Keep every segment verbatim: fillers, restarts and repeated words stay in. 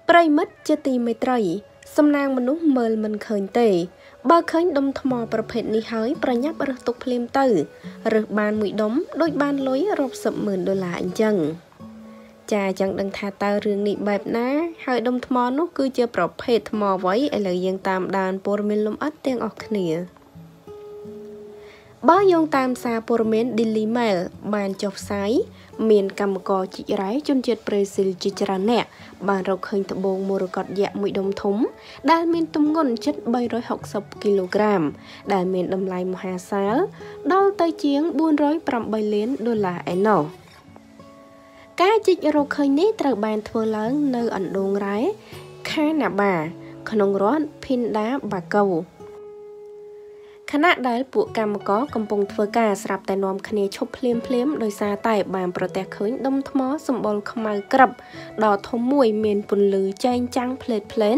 ប្រិមិត្តជាទីមេត្រីសំណាងមនុស្សមើលមិនឃើញទេបើឃើញដុំថ្មប្រភេទនេះហើយប្រញាប់រើសទុកភ្លាមទៅរើសបានមួយដុំដូចបានលុយរាប់សិបម៉ឺនដុល្លារអញ្ចឹងចាអញ្ចឹងដឹងថាតើរឿងនេះបែបណាហើយដុំថ្មនោះគឺជាប្រភេទថ្មអ្វីឥឡូវយើងតាមដានព័ត៌មានលម្អិតទាំងអស់គ្នាបើយោងតាមសារព័ត៌មាន Daily Mail បានចុះផ្សាយមានកម្មករជីករ៉ែជនជាតិប្រេស៊ីលជាច្រើនអ្នកបានរកឃើញត្បូងមរកតយក្សមួយដុំធំដែលមានទម្ងន់ជិតបីរយហុកសិបគីឡូក្រាមដែលមានតម្លៃមហាសាលដល់ទៅជាងបួនរយប្រាំបីលានដុល្លារឯណោះការជីករកឃើញនេះត្រូវបានធ្វើឡើងនៅអណ្ដូងរ៉ែខាណាបាក្នុងរដ្ឋភីនដាបាកូខណៈដែលពួកកម្មករកំពុងធ្វើការស្រាប់តែនាំគ្នាឈប់ភ្លាមភ្លាមដោយសារតែបានប្រទះឃើញដុំថ្មសម្បុរខ្មៅក្រឹបដ៏ធំមួយមានពន្លឺចែងចាំងផ្លេតផ្លេន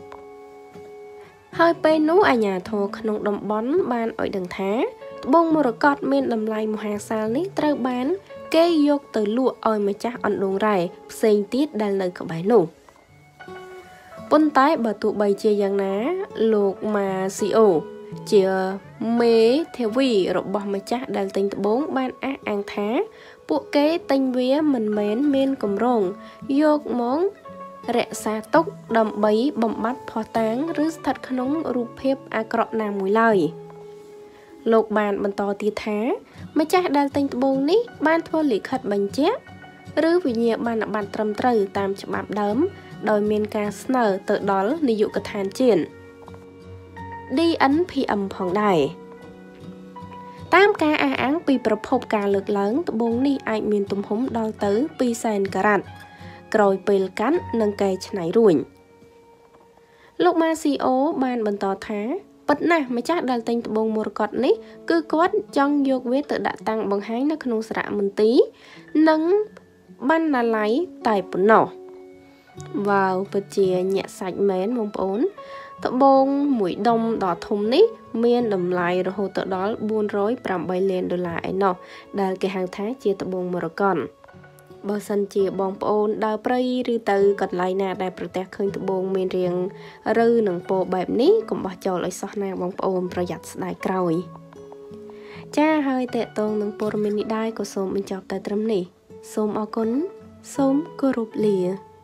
ហើយពេលនោះអាជ្ញាធរក្នុងតំបន់បានឲ្យដឹងថាត្បូងមរកតមានតម្លៃមហាសាលនេះត្រូវបានគេយកទៅលក់ឲ្យម្ចាស់អណ្ដូងរ៉ែផ្សេងទៀតដែលនៅក្បែរនោះប៉ុន្តែបើទោះបីជាយ៉ាងណាលោកម៉ាស៊ីអូជាមេធាវីរបស់ម្ចាស់ដែលទិញត្បូងបានអះអាងថាពួកគេទិញវាមិនមែនមានគម្រោងយកមករក្សាទុកដើម្បីបំបត្តិភស្តុតាងឬស្ថិតក្នុងរូបភាពអាក្រក់ណាមួយឡើយលោកបានបន្តទៀតថាម្ចាស់ដែលទិញត្បូងនេះបានធ្វើលិខិតបញ្ជាក់ឬវិញ្ញាបនបត្រត្រឹមត្រូវតាមច្បាប់ដើមដោយមានការស្នើទៅដល់នាយកដ្ឋានជាតិ ឌី អិន ភី អឹម ផងដែរតាមការអះអាងពីប្រភពការលើកឡើងត្បូងនេះអាចមានទំហំដល់ទៅពីរសែនការ៉ាត់ក្រោយពេលកាត់និងកែច្នៃរួចលោកម៉ាស៊ីអូបានបន្តថាពិតណាស់ម្ចាស់ដែលទិញត្បូងមរកតនេះគឺគាត់ចង់យកវាទៅដាក់តាំងបង្ហាញនៅក្នុងសារមន្ទីរនិងបណ្ណាល័យតែប៉ុណ្ណោះវ៉ាវពិតជាញាក់សាច់មែនបងប្អូនត្បូងមួយដុំដ៏ធំនេះមានតម្លៃរហូតដល់បួនរយប្រាំបីលានដុល្លារឯណោះដែលគេហៅថាជាត្បូងមរកតបើសិនជាបងប្អូនដើរព្រៃឬទៅកន្លែងណាដែលប្រទះឃើញត្បូងមានរាងឬនឹងពណ៌បែបនេះកុំបោះចោលឲ្យសោះណាបងប្អូនប្រយ័ត្នស្ដាយក្រោយចាហើយតេតងនឹងព័ត៌មាននេះដែរក៏សូមបញ្ចប់តែត្រឹមនេះសូមអរគុណសូមគោរពលា